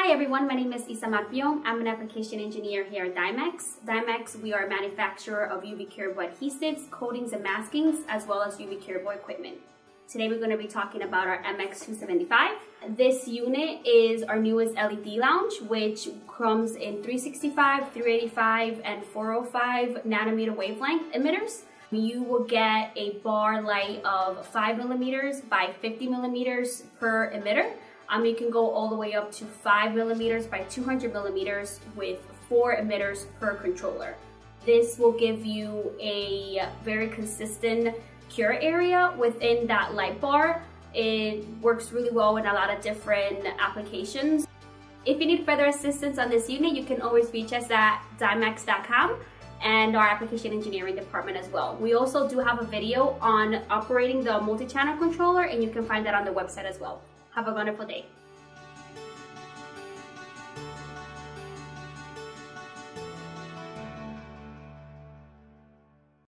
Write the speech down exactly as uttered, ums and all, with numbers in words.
Hi everyone, my name is Isa Marpion. I'm an application engineer here at Dymex. Dymex, we are a manufacturer of U V curable adhesives, coatings, and maskings, as well as U V curable equipment. Today we're going to be talking about our M X two seventy-five. This unit is our newest L E D lounge, which comes in three sixty-five, three eighty-five, and four oh five nanometer wavelength emitters. You will get a bar light of five millimeters by fifty millimeters per emitter. Um, you can go all the way up to five millimeters by two hundred millimeters with four emitters per controller. This will give you a very consistent cure area within that light bar. It works really well in a lot of different applications. If you need further assistance on this unit, you can always reach us at dymex dot com and our application engineering department as well. We also do have a video on operating the multi-channel controller, and you can find that on the website as well. Have a wonderful day.